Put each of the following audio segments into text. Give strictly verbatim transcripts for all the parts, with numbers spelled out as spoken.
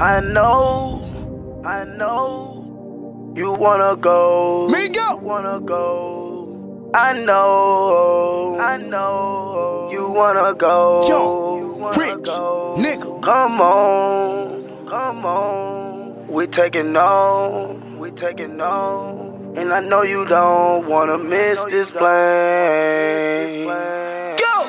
I know, I know, you wanna go, Me go. wanna go. I know, I know, you wanna go, Yo, you wanna rich go. nigga. Come on, come on, we taking on, we taking on, and I know you don't wanna miss this plane. Go.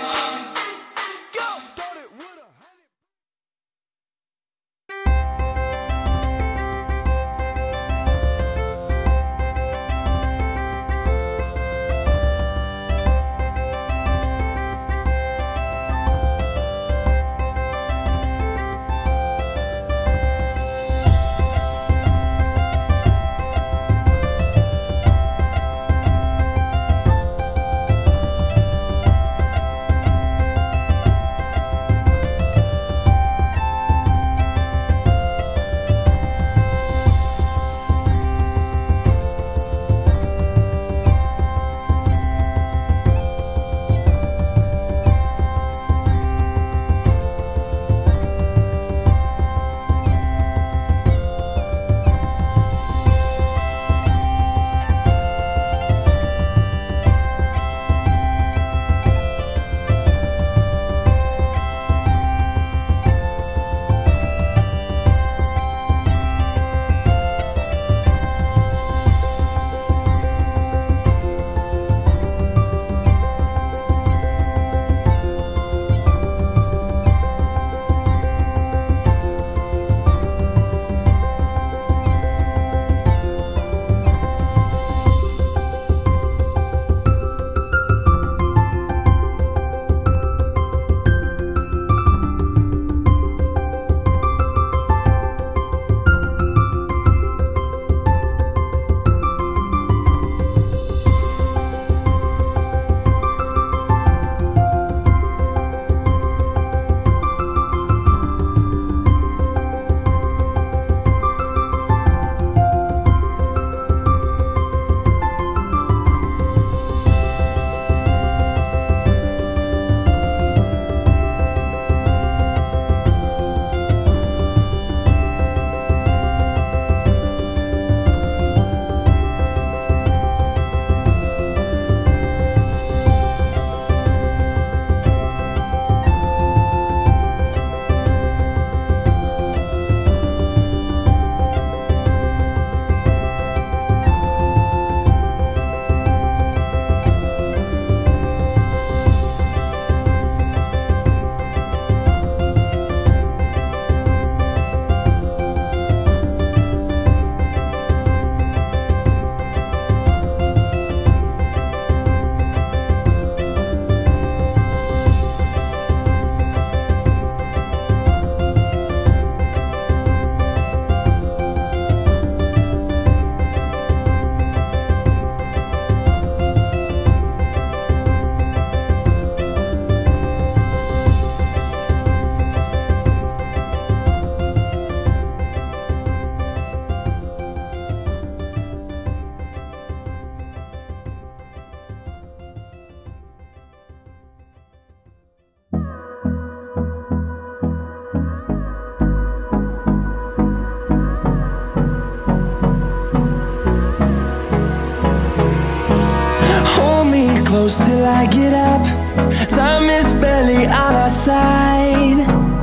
Close till I get up. Time is barely on our side.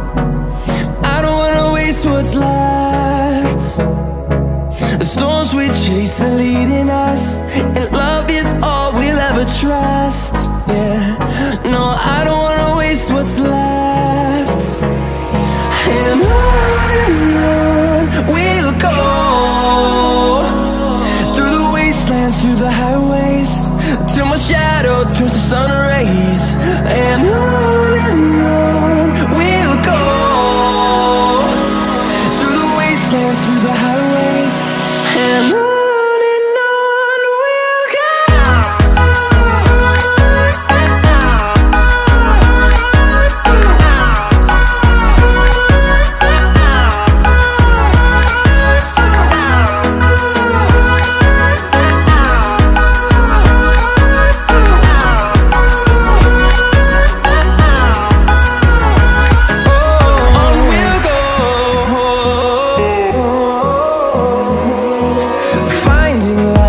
I don't wanna waste what's left. The storms we chase are leading us, and love is all we'll ever trust. Yeah, no, I don't wanna waste what's left. And on and on we'll go, through the wastelands, through the highways, till my shadow turns to sun rays. And on and on we'll go, through the wastelands, through the highways, and on.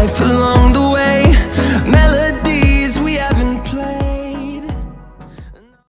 life along the